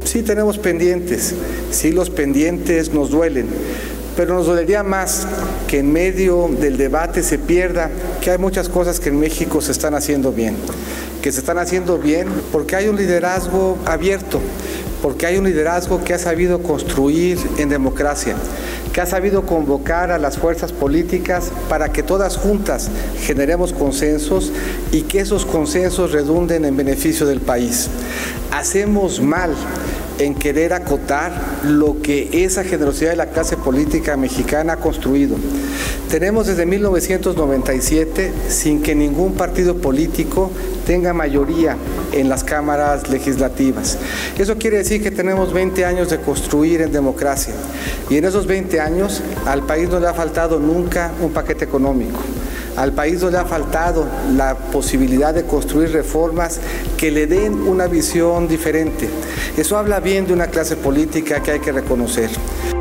Sí tenemos pendientes, sí los pendientes nos duelen, pero nos dolería más que en medio del debate se pierda que hay muchas cosas que en México se están haciendo bien, porque hay un liderazgo abierto, porque hay un liderazgo que ha sabido construir en democracia, que ha sabido convocar a las fuerzas políticas para que todas juntas generemos consensos y que esos consensos redunden en beneficio del país. Hacemos mal en querer acotar lo que esa generosidad de la clase política mexicana ha construido. Tenemos desde 1997 sin que ningún partido político tenga mayoría en las cámaras legislativas. Eso quiere decir que tenemos 20 años de construir en democracia y en esos 20 años al país no le ha faltado nunca un paquete económico. Al país no le ha faltado la posibilidad de construir reformas que le den una visión diferente. Eso habla bien de una clase política que hay que reconocer.